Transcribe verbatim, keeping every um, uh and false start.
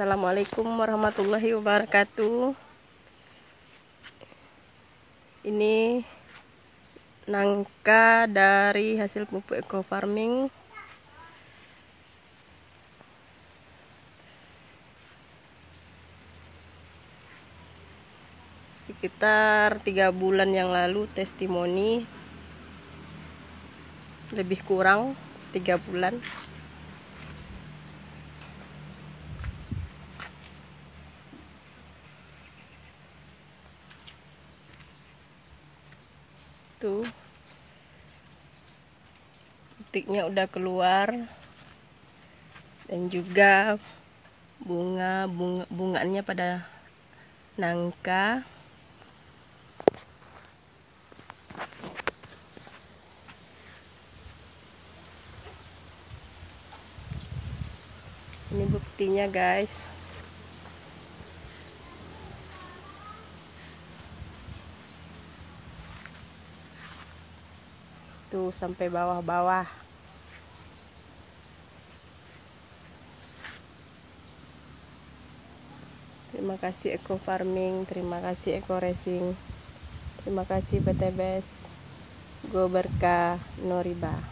Assalamualaikum warahmatullahi wabarakatuh. Ini nangka dari hasil pupuk eco farming. Sekitar tiga bulan yang lalu testimoni, lebih kurang tiga bulan. Tuh, putiknya udah keluar, dan juga bunga bunga bunganya pada nangka. Ini buktinya, guys. Tuh sampai bawah-bawah. Terima kasih Eco Farming, terima kasih Eco Racing, terima kasih P T B S, Go Berkah, No Riba.